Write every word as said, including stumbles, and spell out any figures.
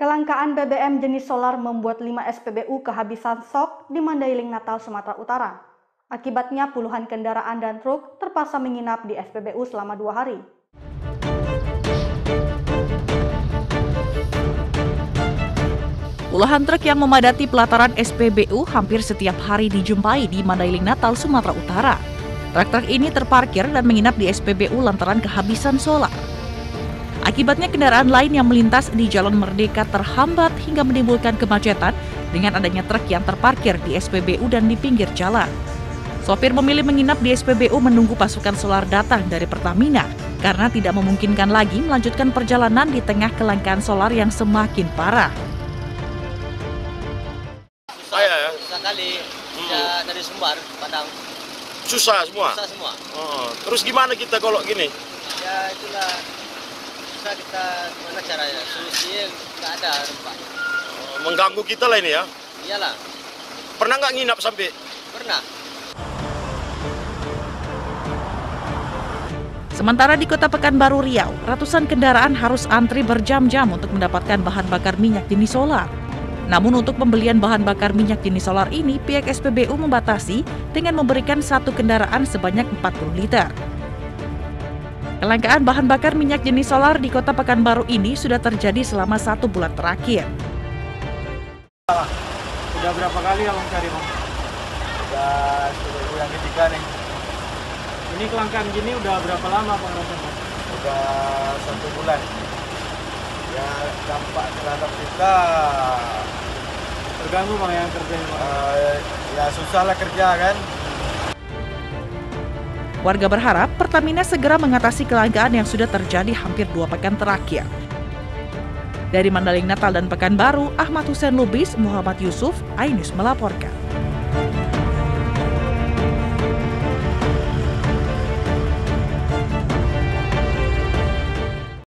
Kelangkaan B B M jenis solar membuat lima S P B U kehabisan stok di Mandailing, Natal, Sumatera Utara. Akibatnya puluhan kendaraan dan truk terpaksa menginap di S P B U selama dua hari. Puluhan truk yang memadati pelataran S P B U hampir setiap hari dijumpai di Mandailing, Natal, Sumatera Utara. Truk-truk ini terparkir dan menginap di S P B U lantaran kehabisan solar. Akibatnya kendaraan lain yang melintas di Jalan Merdeka terhambat hingga menimbulkan kemacetan dengan adanya truk yang terparkir di S P B U dan di pinggir jalan. Sopir memilih menginap di S P B U menunggu pasukan solar datang dari Pertamina karena tidak memungkinkan lagi melanjutkan perjalanan di tengah kelangkaan solar yang semakin parah. Susah, ya? susah kali, hmm. dari Sumbar, Padang. Susah semua? Susah semua. Oh, terus gimana kita kalau gini? Ya itulah, susah kita, gimana caranya, solusinya nggak ada. Pak. Oh, mengganggu kita lah ini ya? Iyalah. Pernah nggak nginap sampai? Pernah. Sementara di Kota Pekanbaru, Riau, ratusan kendaraan harus antri berjam-jam untuk mendapatkan bahan bakar minyak jenis solar. Namun untuk pembelian bahan bakar minyak jenis solar ini, pihak S P B U membatasi dengan memberikan satu kendaraan sebanyak empat puluh liter. Kelangkaan bahan bakar minyak jenis solar di Kota Pekanbaru ini sudah terjadi selama satu bulan terakhir. Sudah berapa kali abang cari, Bang? Sudah sudah yang ketiga nih. Ini kelangkaan gini udah berapa lama, Bang? Udah satu bulan. Ya dampak terhadap kita terganggu, Bang, yang kerja, Bang? Uh, ya susah lah kerja kan. Warga berharap Pertamina segera mengatasi kelangkaan yang sudah terjadi hampir dua pekan terakhir. Dari Mandailing, Natal, dan Pekanbaru, Ahmad Hussein Lubis, Muhammad Yusuf, iNews melaporkan.